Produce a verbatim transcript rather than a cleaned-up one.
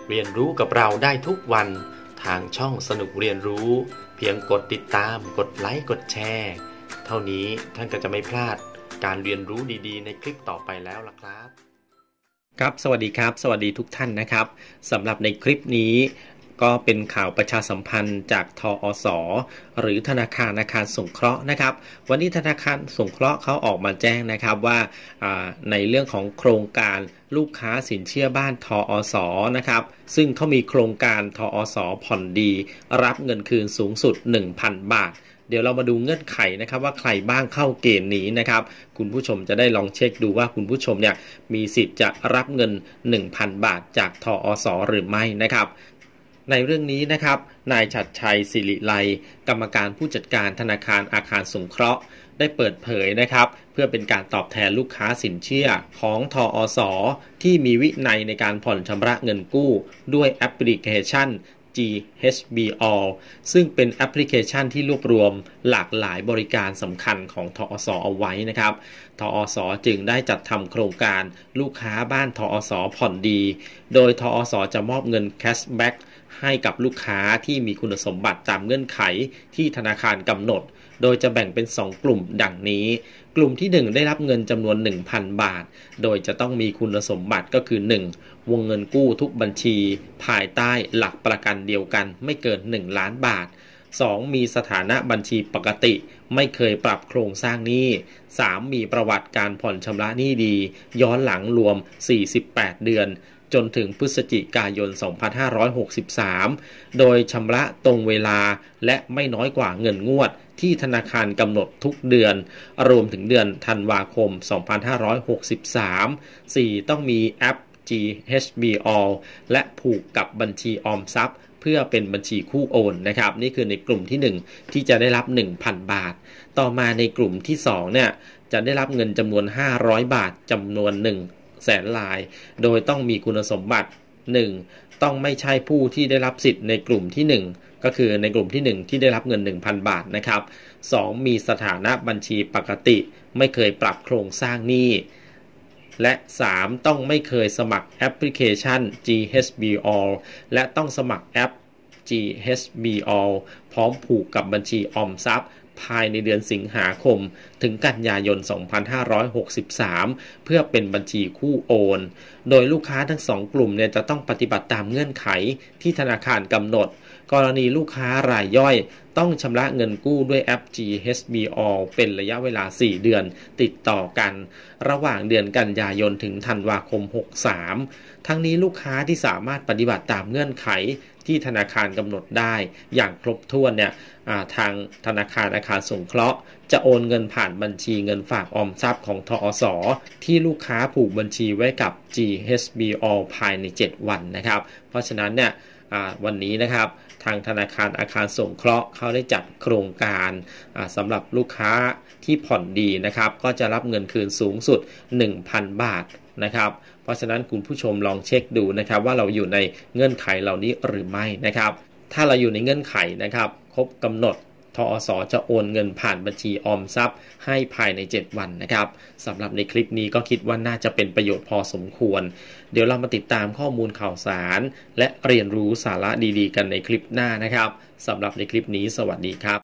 เรียนรู้กับเราได้ทุกวันทางช่องสนุกเรียนรู้เพียงกดติดตามกดไลค์กดแชร์เท่านี้ท่านก็จะไม่พลาดการเรียนรู้ดีๆในคลิปต่อไปแล้วล่ะครับครับสวัสดีครับสวัสดีทุกท่านนะครับสำหรับในคลิปนี้ก็เป็นข่าวประชาสัมพันธ์จากทอส.หรือธนาคารอาคารสงเคราะห์นะครับวันนี้ธนาคารสงเคราะห์เขาออกมาแจ้งนะครับว่าในเรื่องของโครงการลูกค้าสินเชื่อบ้านทอส.นะครับซึ่งเขามีโครงการทอส.ผ่อนดีรับเงินคืนสูงสุด หนึ่งพัน บาทเดี๋ยวเรามาดูเงื่อนไขนะครับว่าใครบ้างเข้าเกณฑ์นี้นะครับคุณผู้ชมจะได้ลองเช็คดูว่าคุณผู้ชมเนี่ยมีสิทธิ์จะรับเงิน หนึ่งพัน บาทจากทอส.หรือไม่นะครับในเรื่องนี้นะครับนายฉัตรชัยศิริไลกรรมการผู้จัดการธนาคารอาคารสงเคราะห์ได้เปิดเผยนะครับเพื่อเป็นการตอบแทนลูกค้าสินเชื่อของทอส.ที่มีวินัยในการผ่อนชำระเงินกู้ด้วยแอปพลิเคชัน จี เอช บี All ซึ่งเป็นแอปพลิเคชันที่รวบรวมหลากหลายบริการสำคัญของทอส.เอาไว้นะครับทอส.จึงได้จัดทำโครงการลูกค้าบ้านทอส.ผ่อนดีโดยทอส.จะมอบเงินแคชแบ็กให้กับลูกค้าที่มีคุณสมบัติตามเงื่อนไขที่ธนาคารกำหนดโดยจะแบ่งเป็นสองกลุ่มดังนี้กลุ่มที่หนึ่งได้รับเงินจำนวน หนึ่งพัน บาทโดยจะต้องมีคุณสมบัติก็คือ หนึ่ง วงเงินกู้ทุกบัญชีภายใต้หลักประกันเดียวกันไม่เกินหนึ่งล้านบาท สอง มีสถานะบัญชีปกติไม่เคยปรับโครงสร้างหนี้ สาม มีประวัติการผ่อนชำระหนี้ดีย้อนหลังรวมสี่สิบแปดเดือนจนถึงพฤศจิกายน สองพันห้าร้อยหกสิบสาม โดยชำระตรงเวลาและไม่น้อยกว่าเงินงวดที่ธนาคารกำหนดทุกเดือนรวมถึงเดือนธันวาคม สองพันห้าร้อยหกสิบสาม สี่ ต้องมีแอป จี เอช บี All และผูกกับบัญชีออมทรัพย์เพื่อเป็นบัญชีคู่โอนนะครับนี่คือในกลุ่มที่หนึ่งที่จะได้รับ หนึ่งพัน บาทต่อมาในกลุ่มที่สองเนี่ยจะได้รับเงินจำนวนห้าร้อยบาทจำนวนหนึ่งแสนรายโดยต้องมีคุณสมบัติ หนึ่ง ต้องไม่ใช่ผู้ที่ได้รับสิทธิ์ในกลุ่มที่หนึ่งก็คือในกลุ่มที่หนึ่งที่ได้รับเงิน หนึ่งพัน บาทนะครับสอง มีสถานะบัญชีปกติไม่เคยปรับโครงสร้างหนี้และสามต้องไม่เคยสมัครแอปพลิเคชัน จี เอช บี All และต้องสมัครแอป จี เอช บี All พร้อมผูกกับบัญชีออมทรัพย์ภายในเดือนสิงหาคมถึงกันยายน สองพันห้าร้อยหกสิบสาม เพื่อเป็นบัญชีคู่โอนโดยลูกค้าทั้งสองกลุ่มเนี่ยจะต้องปฏิบัติตามเงื่อนไขที่ธนาคารกำหนดกรณีลูกค้ารายย่อยต้องชำระเงินกู้ด้วยแอป จี เอช บี All เป็นระยะเวลาสี่เดือนติดต่อกันระหว่างเดือนกันยายนถึงธันวาคมหกสามทั้งนี้ลูกค้าที่สามารถปฏิบัติตามเงื่อนไขที่ธนาคารกำหนดได้อย่างครบถ้วนเนี่ยทางธนาคารอาคารสงเคราะห์จะโอนเงินผ่านบัญชีเงินฝากออมทรัพย์ของทอส.ที่ลูกค้าผูกบัญชีไว้กับ จี เอช บี All ภายในเจ็ดวันนะครับเพราะฉะนั้นเนี่ยวันนี้นะครับทางธนาคารอาคารสงเคราะห์เขาได้จัดโครงการสำหรับลูกค้าที่ผ่อนดีนะครับก็จะรับเงินคืนสูงสุด หนึ่งพัน บาทนะครับเพราะฉะนั้นคุณผู้ชมลองเช็คดูนะครับว่าเราอยู่ในเงื่อนไขเหล่านี้หรือไม่นะครับถ้าเราอยู่ในเงื่อนไขนะครับครบกำหนดทอส.จะโอนเงินผ่านบัญชีออมทรัพย์ให้ภายในเจ็ดวันนะครับสำหรับในคลิปนี้ก็คิดว่าน่าจะเป็นประโยชน์พอสมควรเดี๋ยวเรามาติดตามข้อมูลข่าวสารและเรียนรู้สาระดีๆกันในคลิปหน้านะครับสำหรับในคลิปนี้สวัสดีครับ